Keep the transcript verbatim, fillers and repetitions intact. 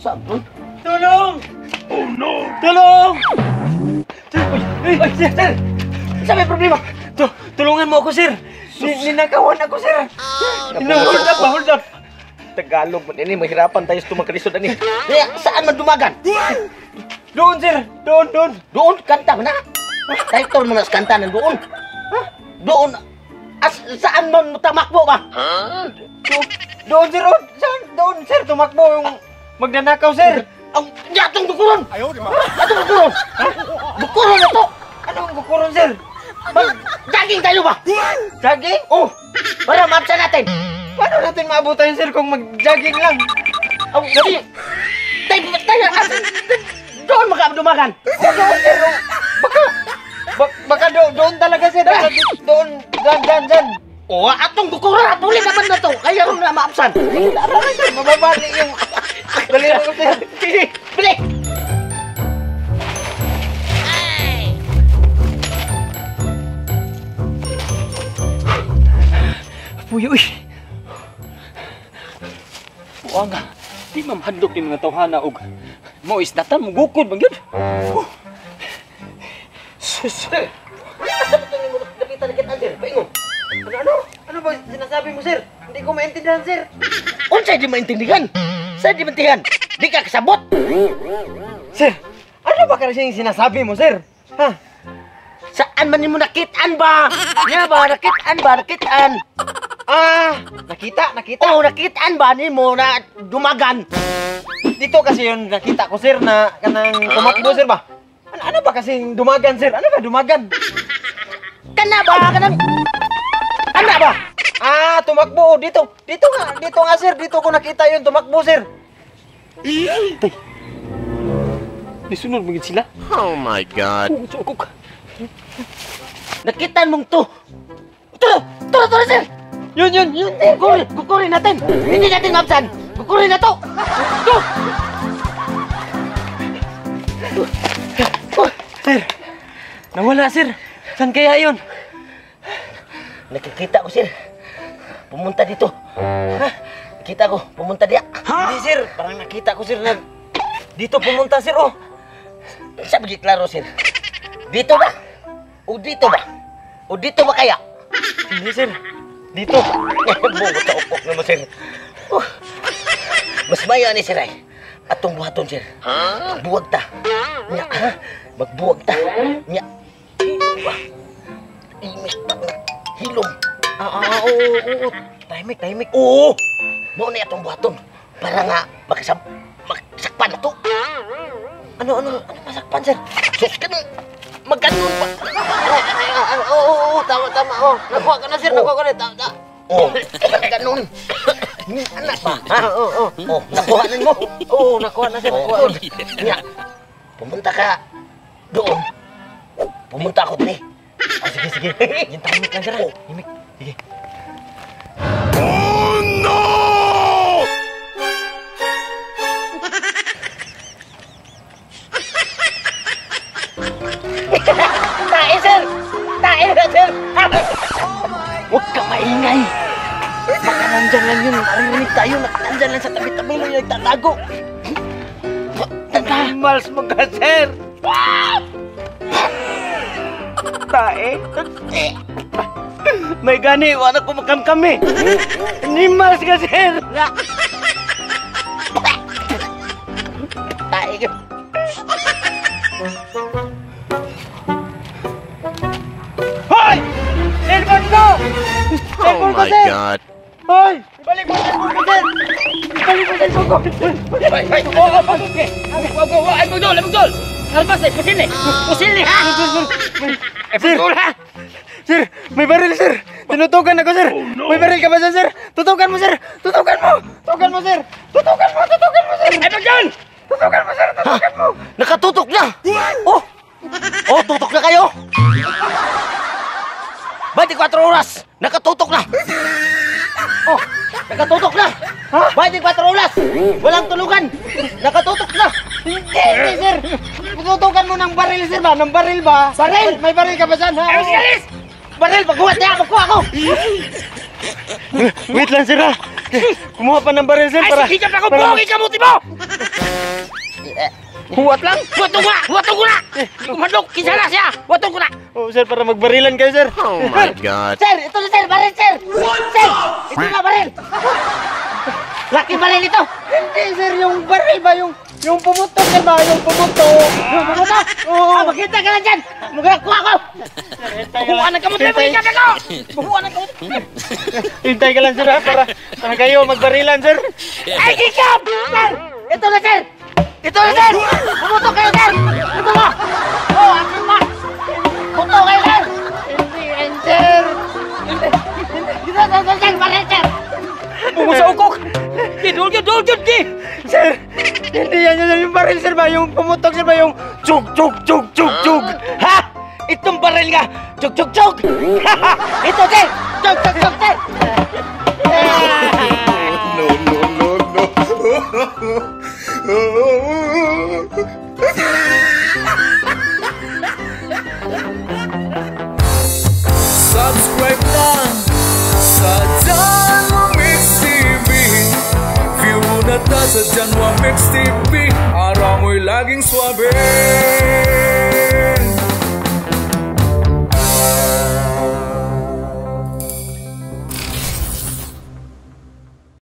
Sabon. Tulong! Oh no! Tulong! Sir, ay, ay, sir, sir! Sa may problema? Tu tulungan mo ako, sir! Ninakawan ako, sir! Hold up ba, hold up! Tagalog man ini, mahirapan tayo sa tumakalisod ani. Kaya, saan man dumagan? Doon, sir! Doon, doon! Doon, kanta na! Tayo to mo na sa kanta ng doon! Doon! As, saan man mo tamakbo ba? Do doon, sir! Oh, saan? Doon, sir! Tumakbo yung magnanakaw, sir! Ang yatong dukuron! Ayaw, di ba? Atong dukuron! Dukuron na to! Anong kukuron, sir? Mag-jogging tayo ba? Jogging? Oh! Para mapsa natin! Paano natin maabutan, sir, kung mag-jogging lang? Oh, dali! Tayo, tayo! as- Doon makadumagan! Oh, doon, sir! Oh. Baka, bak baka do doon talaga, sir! Baka di- doon, dyan, dyan, dyan! Oh, atong dukuron! Tuloy naman na to! Kaya rin na maapsan! Tara, sir! Mababali yung... Dali mo, sir! Sige! Bili! Puyo, uy! Buwa nga, di mamhandok ni mga tawhana og mo isdatan mo gukod bang yun? Sus! Asa ba ito yung kapitan na kita, sir? Paingon! Ano, ano? Ano ba sinasabi mo, sir? Hindi ko maintindihan, sir! Unsay di maintindihan? Sa di maintindihan? Di ka kasabot! Sir, ano ba kasi yung sinasabi mo, sir? Ha? Saan man mo nakitaan ba? Nga ba? Nakitaan ba? Nakitaan? Ah, nakita, nakita. Oh, nakitaan ba ni mo na dumagan? Dito kasi yung nakita ko, sir, na kanang tumakbo, sir ba? Ano, ano ba kasing dumagan, sir? Ano ba dumagan? Kana ba? Kanang... Kana ba? Ah, tumakbo. Dito, dito nga, dito nga, sir. Dito ko nakita yung tumakbo, sir. Tay. Nisunod magin sila. Oh my God. Oh, tsukok. Nakitaan mong to. Turo! Turo, turo, sir! Yun, yun, yun. Kukurin, kukurin natin! Hindi natin mapsan! Kukurin na to! Go! Sir, nawala, sir. Saan kaya yun? Nakikita ko, sir. Pumunta dito. Ha? Nakita ko, pumunta diya. Hindi, sir. Parang nakita ko, sir, na dito pumunta, sir, oh. Sabi klaro, sir. Dito ba? O dito ba? O dito ba kaya? Hindi, sir. Dito. Bugot sa upok naman, sir. Oh. Mas maya ni sir ay. Atong buhaton, sir. Magbuwag ta. Nya, ha? Magbuwag ta. Nya. Imik ta nga. Hilom. Ah, ah, ah, oo, oo, oo. Tahimik, tahimik. Oo! Mao na atong buhaton. Para nga makasab... Magsakpan na to. Ano, ano, ano masakpan, sir? Sus ka nung... Magkanon pa. Ah, oo, oo, oo, tama, tama, oh. Nakuha ka na, sir, nakuha ka na. Tama, tama. Oh, magkanon. Anak ba? Ha? Oo, oo. Oh, nakuha na mo. Oo, nakuha na, sir, nakuha. Oh, nya. Pumunta ka doon. Pumunta ako dali. Ah, sige, sige. Yung tahimik lang, sir. Tahimik. Sige. Oh no! Tae, sir! Tae na, sir! Huwag ka maingay! Baka nandyan lang yun. Naririnig tayo. Nandyan lang sa tabi-tabi lang yung nagtatago. Animals mga, sir! Tae? May gani, wala ko makamkami. Animals ka, sir! Tae ka. Hoy! Cellphone ko! Oh Cellphone ko, my sir! God. Hoy! Ibalik mo ang cellphone ko, sir! Ibalik mo ang cellphone ko! Hoy, hoy! Oo, oo, oo, okay. Wag, wag, wag. Ay, magdol, ay, magdol! Kalpas, eh, pusin eh! Pusin eh, ha! Eh, pagdol, ha! Sir, may baril, sir! Tinutukan ako, sir! May baril ka ba dyan, sir? Tutukan mo, sir! Tutukan mo! Tutukan mo, sir! Tutukan mo! Tutukan mo, sir! Ay, magdol! Tutukan mo, sir! Tutukan mo! Nakatutok na! Oh! Oh, tutok na kayo! twenty-four oras! Nakatutok na! Oh! Nakatutok na! Ha? twenty-four oras! Walang tulugan! Nakatutok na! Hindi, hindi, sir! Tutukan mo ng baril, sir ba? Ng baril ba? Baril? May baril ka ba dyan, ha? Alis, alis! Baril! Magkuha niya! Magkuha ako! Wait lang, sir, ha? Kumuha pa ng baril, sir, Ay, para... sige ka pa kung para- buhangin ka mo, Timo! Huwat lang. Buwatong ko na! Buwatong ko na! Kumadok! Kinsa na siya! Buwatong ko na! Oh, sir, para magbarilan kayo, sir. Oh my God. Sir! Ito na sir! Baril sir! Sir! Ito na baril! Laki baril ito! Hindi, sir, yung baril ba? Yung, yung pumutok, sir ba? Yung pumutok. Yung mga to! Oo. Ah, maghintay ka lang dyan! Magkakuha ko! Buhuan ng kamot! Hintay- Hintay ko! Buhuan ng kamot! Hintay ka lang, sir, ha? Para, para kayo magbarilan, sir. Ay, kikap! Sir! Ito na sir! Ito na sir! Pumutok kayo sir! Ito na! Oh, akin na! Pumutok kayo sir! Hindi yan, sir. Dito, dito, dito, sir! Baril sir! Bungo sa ukok. Dul, dul, dul, dul, di! Sir, hindi yan, sir. Yung baril, sir ba? Yung pumutok, sir ba? Yung chug, chug, chug, chug, chug. Ha? Itong baril nga! Chug, chug, chug! Ito sir! Chug, chug, chug sir! No, no, no, no. Subscribe lang sa Janwa Mix T V. View na ta sa Janwa Mix T V. Araw mo'y laging swabe.